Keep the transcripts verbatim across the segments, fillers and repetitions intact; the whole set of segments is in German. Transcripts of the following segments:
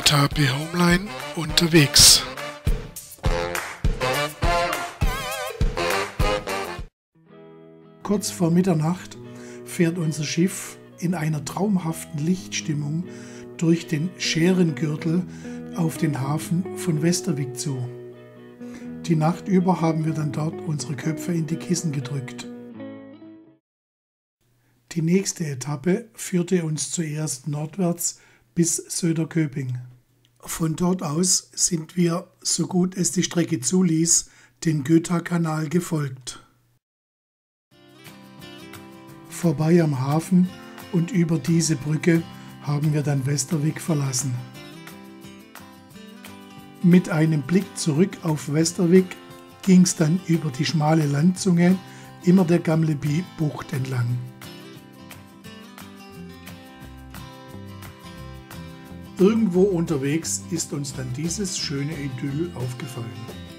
H P Homeline unterwegs. Kurz vor Mitternacht fährt unser Schiff in einer traumhaften Lichtstimmung durch den Schärengürtel auf den Hafen von Västervik zu. Die Nacht über haben wir dann dort unsere Köpfe in die Kissen gedrückt. Die nächste Etappe führte uns zuerst nordwärts bis Söderköping. Von dort aus sind wir, so gut es die Strecke zuließ, den Götakanal gefolgt. Vorbei am Hafen und über diese Brücke haben wir dann Västervik verlassen. Mit einem Blick zurück auf Västervik ging es dann über die schmale Landzunge immer der Gamleby-Bucht entlang. Irgendwo unterwegs ist uns dann dieses schöne Idyll aufgefallen.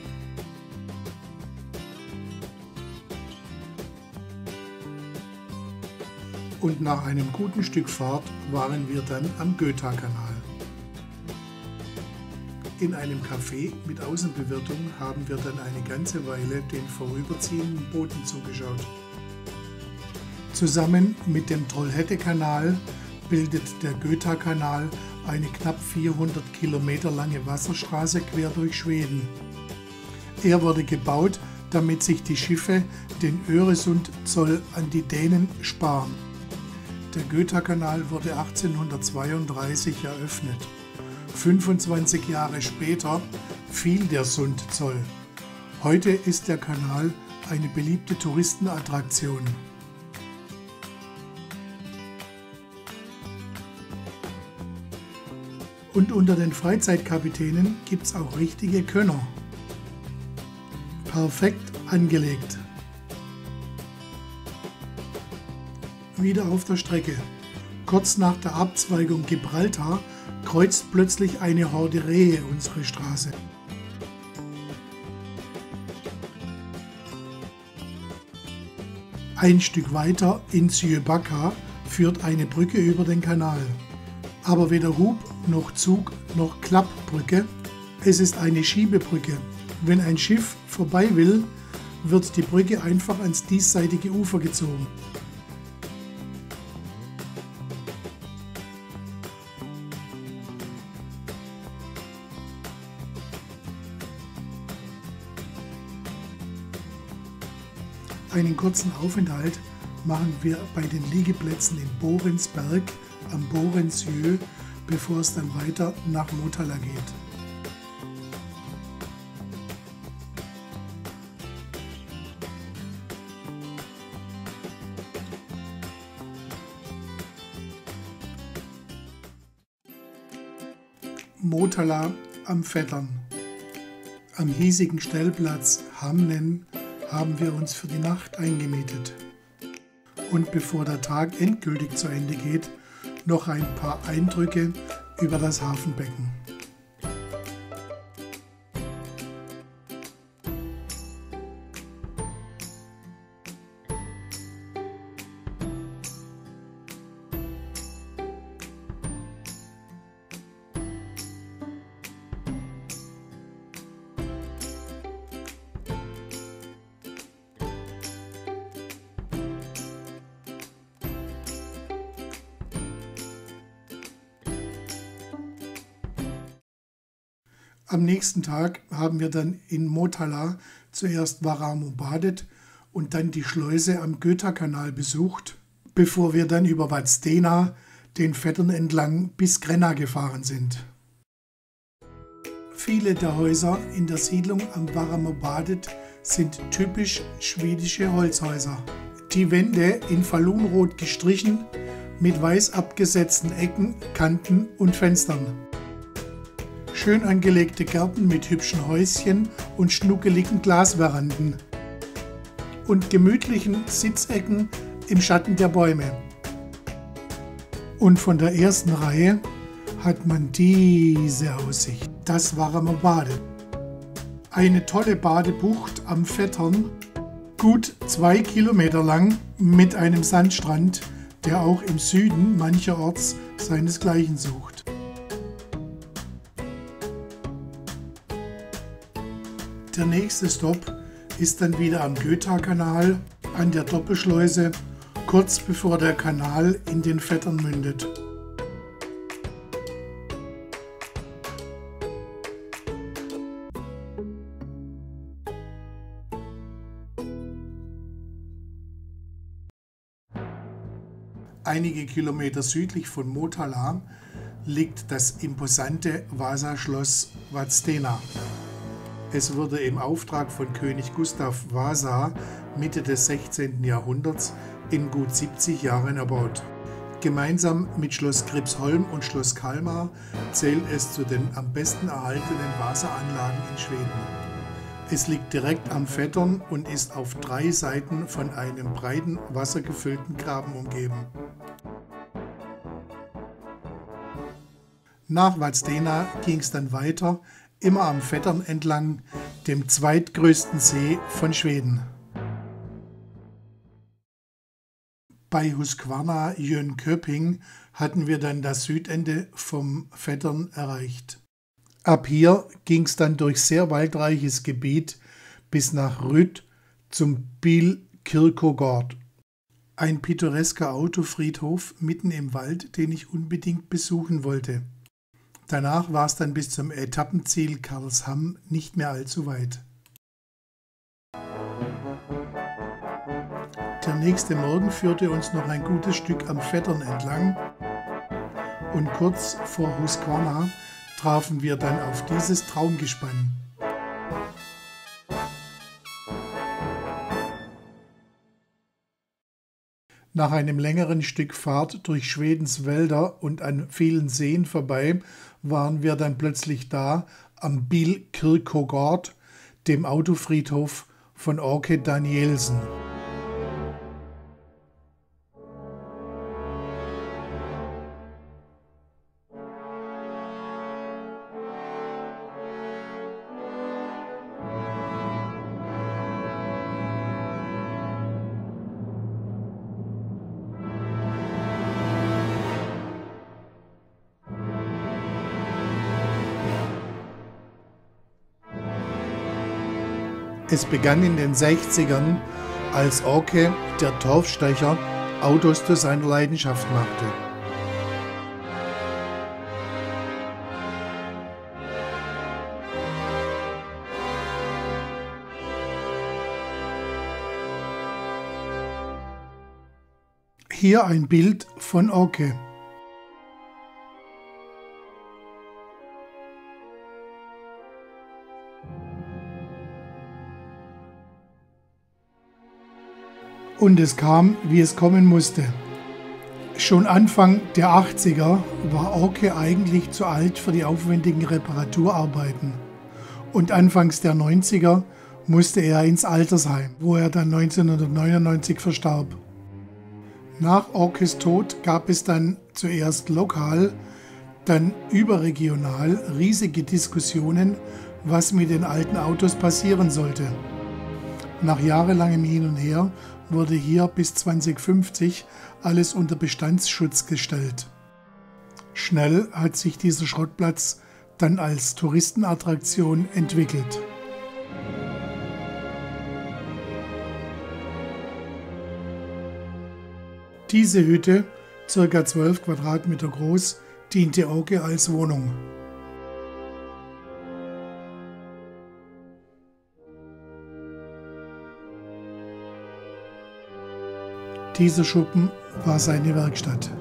Und nach einem guten Stück Fahrt waren wir dann am Götakanal. In einem Café mit Außenbewirtung haben wir dann eine ganze Weile den vorüberziehenden Booten zugeschaut. Zusammen mit dem Trollhätte-Kanal bildet der Götakanal eine knapp vierhundert Kilometer lange Wasserstraße quer durch Schweden. Er wurde gebaut, damit sich die Schiffe den Öresundzoll an die Dänen sparen. Der Götakanal wurde achtzehnhundertzweiunddreißig eröffnet. fünfundzwanzig Jahre später fiel der Sundzoll. Heute ist der Kanal eine beliebte Touristenattraktion. Und unter den Freizeitkapitänen gibt es auch richtige Könner. Perfekt angelegt. Wieder auf der Strecke. Kurz nach der Abzweigung Gibraltar kreuzt plötzlich eine Horde Rehe unsere Straße. Ein Stück weiter in Sjöbacka führt eine Brücke über den Kanal. Aber weder Hub noch Zug noch Klappbrücke, es ist eine Schiebebrücke. Wenn ein Schiff vorbei will, wird die Brücke einfach ans diesseitige Ufer gezogen. Einen kurzen Aufenthalt machen wir bei den Liegeplätzen in Borensberg am Borensjö, bevor es dann weiter nach Motala geht. Motala am Vettern. Am hiesigen Stellplatz Hamnen haben wir uns für die Nacht eingemietet. Und bevor der Tag endgültig zu Ende geht, noch ein paar Eindrücke über das Hafenbecken. Am nächsten Tag haben wir dann in Motala zuerst Varamobadet und dann die Schleuse am Götakanal besucht, bevor wir dann über Vadstena den Vettern entlang bis Gränna gefahren sind. Viele der Häuser in der Siedlung am Varamobadet sind typisch schwedische Holzhäuser. Die Wände in Falunrot gestrichen, mit weiß abgesetzten Ecken, Kanten und Fenstern. Schön angelegte Gärten mit hübschen Häuschen und schnuckeligen Glasveranden. Und gemütlichen Sitzecken im Schatten der Bäume. Und von der ersten Reihe hat man diese Aussicht. Das Varamobadet. Eine tolle Badebucht am Vettern, gut zwei Kilometer lang mit einem Sandstrand, der auch im Süden mancherorts seinesgleichen sucht. Der nächste Stopp ist dann wieder am Göta-Kanal an der Doppelschleuse, kurz bevor der Kanal in den Vettern mündet. Einige Kilometer südlich von Motala liegt das imposante Vasa-Schloss Vadstena. Es wurde im Auftrag von König Gustav Vasa Mitte des sechzehnten Jahrhunderts in gut siebzig Jahren erbaut. Gemeinsam mit Schloss Gripsholm und Schloss Kalmar zählt es zu den am besten erhaltenen Vasaanlagen in Schweden. Es liegt direkt am Vettern und ist auf drei Seiten von einem breiten, wassergefüllten Graben umgeben. Nach Vadstena ging es dann weiter, immer am Vettern entlang, dem zweitgrößten See von Schweden. Bei Huskvarna Jönköping hatten wir dann das Südende vom Vettern erreicht. Ab hier ging es dann durch sehr waldreiches Gebiet bis nach Ryd zum Bilkirkogård. Ein pittoresker Autofriedhof mitten im Wald, den ich unbedingt besuchen wollte. Danach war es dann bis zum Etappenziel Karlshamn nicht mehr allzu weit. Der nächste Morgen führte uns noch ein gutes Stück am Vettern entlang und kurz vor Huskvarna trafen wir dann auf dieses Traumgespann. Nach einem längeren Stück Fahrt durch Schwedens Wälder und an vielen Seen vorbei waren wir dann plötzlich da am Bilkirkogård, dem Autofriedhof von Åke Danielsen. Es begann in den sechzigern, als Åke, der Torfstecher, Autos zu seiner Leidenschaft machte. Hier ein Bild von Åke. Und es kam, wie es kommen musste. Schon Anfang der achtziger war Åke eigentlich zu alt für die aufwendigen Reparaturarbeiten. Und anfangs der neunziger musste er ins Altersheim, wo er dann neunzehnhundertneunundneunzig verstarb. Nach Åkes Tod gab es dann zuerst lokal, dann überregional riesige Diskussionen, was mit den alten Autos passieren sollte. Nach jahrelangem Hin und Her wurde hier bis zweitausendfünfzig alles unter Bestandsschutz gestellt. Schnell hat sich dieser Schrottplatz dann als Touristenattraktion entwickelt. Diese Hütte, ca. zwölf Quadratmeter groß, diente Åke als Wohnung. Dieser Schuppen war seine Werkstatt.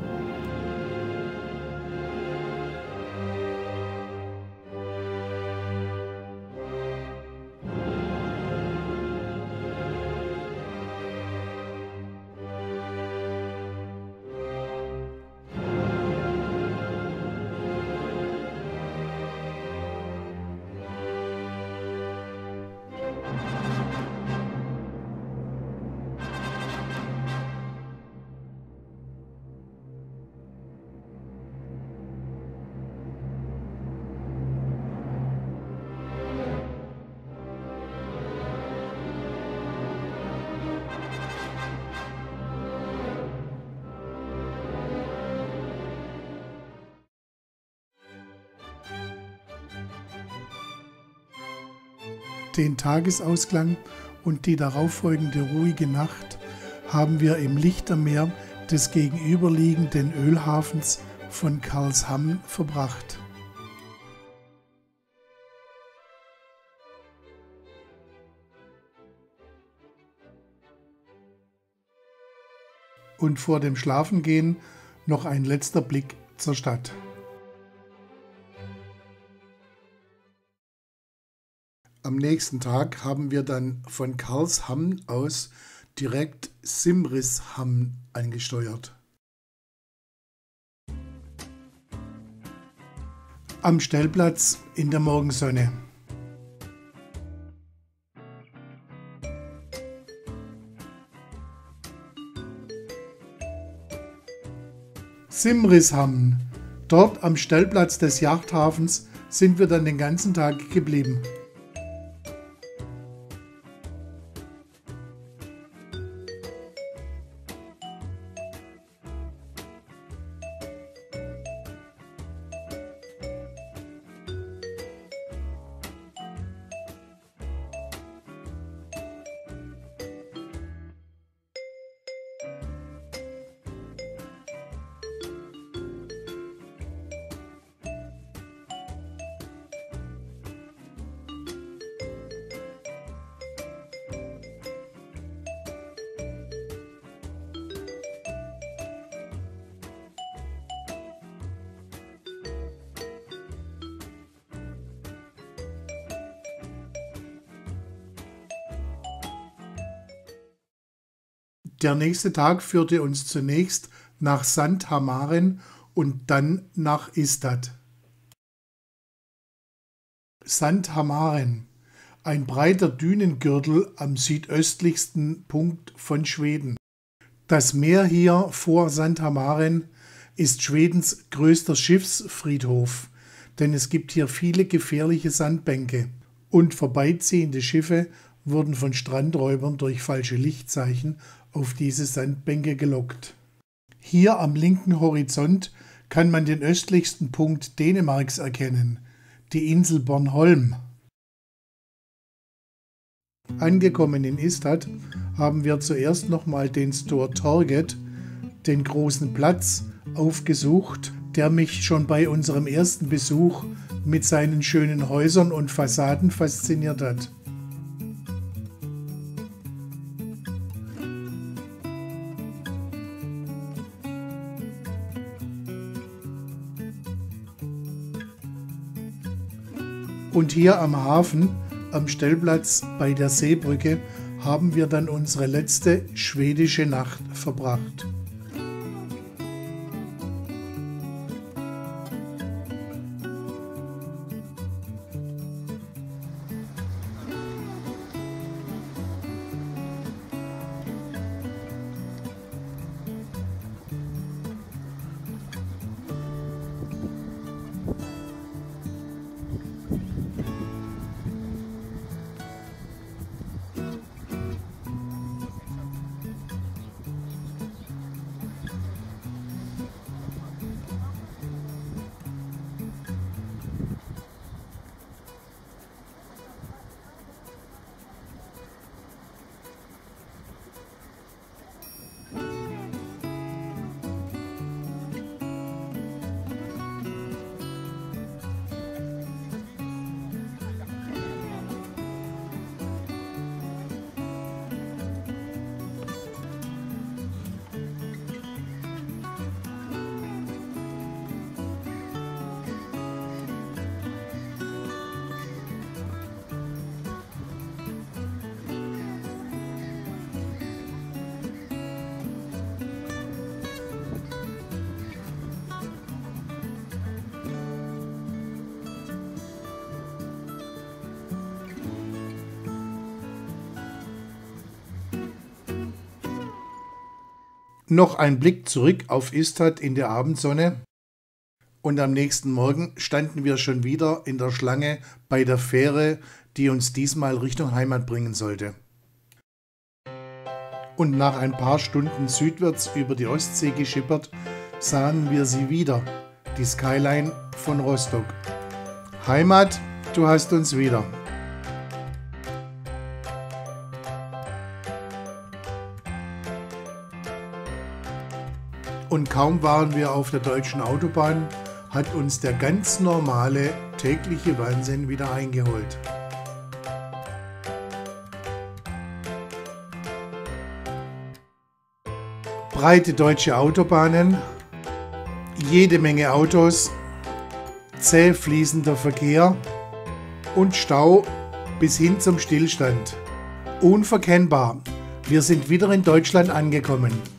Den Tagesausklang und die darauffolgende ruhige Nacht haben wir im Lichtermeer des gegenüberliegenden Ölhafens von Karlshamn verbracht. Und vor dem Schlafengehen noch ein letzter Blick zur Stadt. Am nächsten Tag haben wir dann von Karlshamn aus direkt Simrishamn angesteuert. Am Stellplatz in der Morgensonne. Simrishamn. Dort am Stellplatz des Yachthafens sind wir dann den ganzen Tag geblieben. Der nächste Tag führte uns zunächst nach Sankt Hamaren und dann nach Ystad. Sankt Hamaren, ein breiter Dünengürtel am südöstlichsten Punkt von Schweden. Das Meer hier vor Sankt Hamaren ist Schwedens größter Schiffsfriedhof, denn es gibt hier viele gefährliche Sandbänke und vorbeiziehende Schiffe wurden von Strandräubern durch falsche Lichtzeichen auf diese Sandbänke gelockt. Hier am linken Horizont kann man den östlichsten Punkt Dänemarks erkennen, die Insel Bornholm. Angekommen in Ystad haben wir zuerst nochmal den Stor Torget, den großen Platz, aufgesucht, der mich schon bei unserem ersten Besuch mit seinen schönen Häusern und Fassaden fasziniert hat. Und hier am Hafen, am Stellplatz bei der Seebrücke, haben wir dann unsere letzte schwedische Nacht verbracht. Noch ein Blick zurück auf Ystad in der Abendsonne und am nächsten Morgen standen wir schon wieder in der Schlange bei der Fähre, die uns diesmal Richtung Heimat bringen sollte. Und nach ein paar Stunden südwärts über die Ostsee geschippert, sahen wir sie wieder, die Skyline von Rostock. Heimat, du hast uns wieder. Und kaum waren wir auf der deutschen Autobahn, hat uns der ganz normale tägliche Wahnsinn wieder eingeholt. Breite deutsche Autobahnen, jede Menge Autos, zäh fließender Verkehr und Stau bis hin zum Stillstand. Unverkennbar, wir sind wieder in Deutschland angekommen.